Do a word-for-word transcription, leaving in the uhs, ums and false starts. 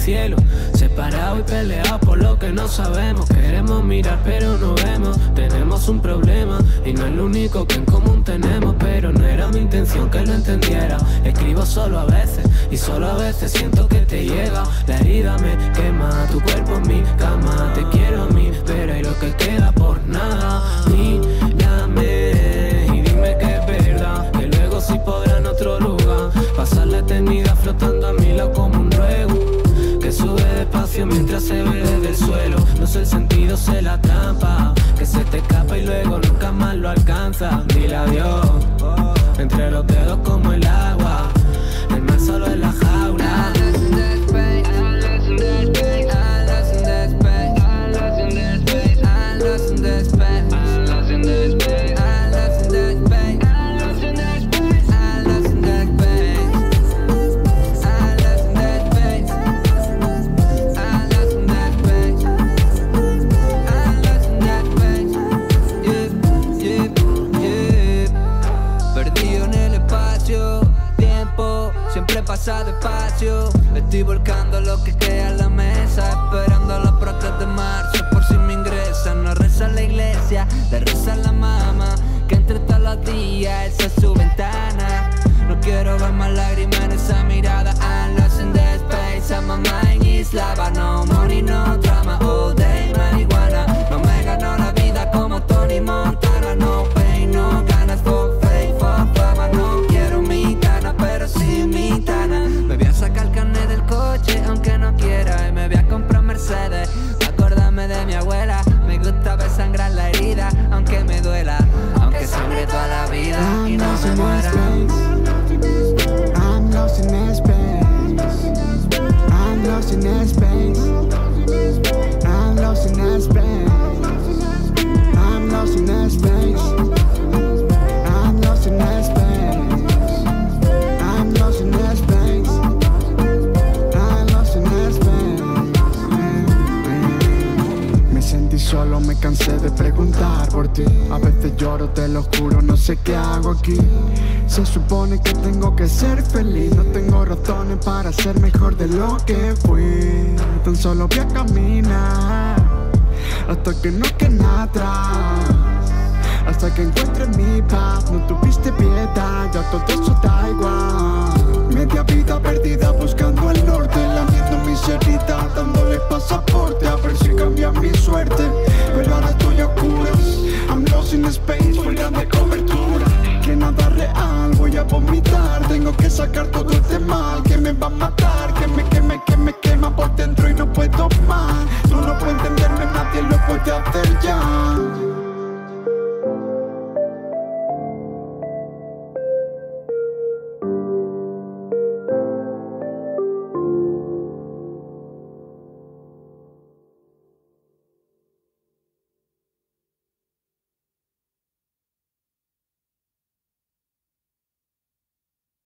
cielo, separados y peleados por lo que no sabemos. Queremos mirar pero no vemos, tenemos un problema y no es lo único que en común tenemos. Pero no era mi intención que lo entendiera. Escribo solo a veces y solo a veces siento que te llega. La herida me quema, tu cuerpo en mi cama. Te quiero a mí, pero hay lo que queda por nada. Mírame y dime que es verdad, que luego sí podrá en otro lugar pasar la eternidad flotando a mi lado como un ruego que sube despacio mientras se ve desde el suelo. No sé el sentido, sé la trampa que se te escapa y luego nunca más lo alcanza. Dile adiós entre los dedos como el agua, el mar solo es la jaula. Pasa despacio, estoy volcando lo que queda en la mesa, esperando los brotes de marzo por si me ingresan. No reza la iglesia, le reza la mamá, que entre todos los días esa es su ventana. No quiero ver más lágrimas en esa mirada. I'm lost in the space, and my mind is lava. No money, no drama, all day marihuana. No me gano la vida como Tony Montana. No pain, no ganas, for fake, for fama. No quiero mi cana, pero sí mi tana. Me voy a sacar el carnet del coche aunque no quiera, y me voy a comprar Mercedes pa' acordarme de mi abuela. Me gusta ver sangrar la herida aunque me duela, aunque sangre toda la vida y no me muera. I'm lost in that space. I'm lost in that space. I'm lost in that space. I'm lost in that space. I'm lost in that space. I'm lost in that space. I'm lost in that space. Me sentí solo, me cansé de preguntar por ti. A veces lloro, te lo juro, no sé qué hago aquí. Se supone que tengo que ser feliz, no tengo razones para ser mejor de lo que fui. Tan solo voy a caminar hasta que no quede nada atrás, hasta que encuentre mi paz. No tuviste piedad, ya todo eso da igual. Media vida perdida buscando el norte, lamiendo mis heridas, dándole pasaporte a ver si cambia mi suerte. Pero ahora estoy a oscuras, I'm lost in space, fuera de cobertura. Que nada real, voy a vomitar. Tengo que sacar todo este mal que me va a matar.